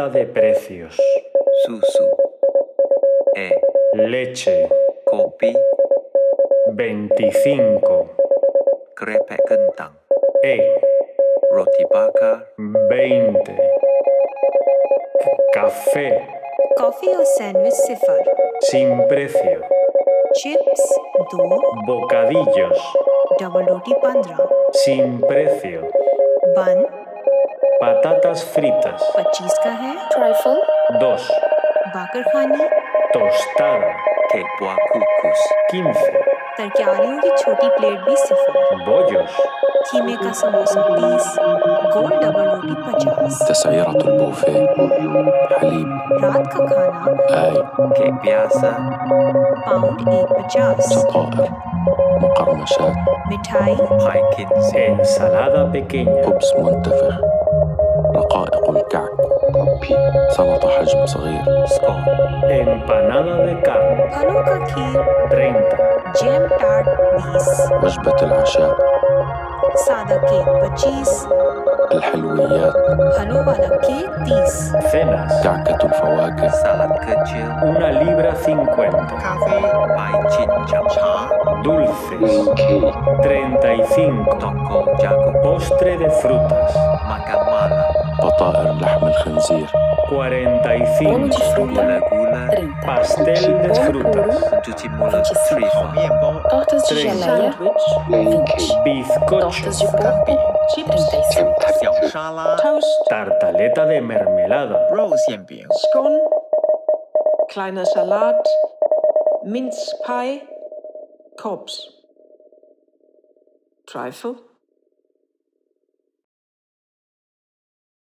lista de precios. Susu. Leche. Kopi. 25. Krepek kentang. Roti bakar. 20. Café. Coffee or sandwich sifar. Sin precio. Chips 2. Bocadillos. Double roti 15. Sin precio. Bun. Patatas fritas. 25 का है. Trifle. 2. बाकर खानी. Tostada. Cake buah kukus. 15. तरकारियों की छोटी प्लेट भी सिफर. Bollos. खीमे का समोसा 20. गोल डबल रोटी 50. تسعيرة البوفيه. حليب. रात का खाना. Cake biasa. पाउंड 1.50. فطائر. مقرمشات. मिठाई. Pie Kinsey. Ensalada pequeña. خبز منتفخ. رقائق الكعك. سلطة حجم صغير. Scone. Empanada de carne. फलों का खीर. 30. Jam tart 20. وجبة العشاء. सादा केक 25. الحلويات. फलों वाला cake 30. Cenas. كعكة الفواكه. Salad kecil. 1,50 libra. Cafe. Pie cincang. Dulces. 35. Tongkol jagung. Postre de frutas. Makan malam. بطائر لحم الخنزير. 45. Gula-gula. Pastel de frutas. Cuci mulut. Trifle. Tortas de geleia. 20. Bizcocho. Tortas de porco. 35. 小沙拉。 Toast, Tartaleta de mermelada. 肉馅饼。 Scone, kleiner Salat, Mince Pie, Korps. Trifle.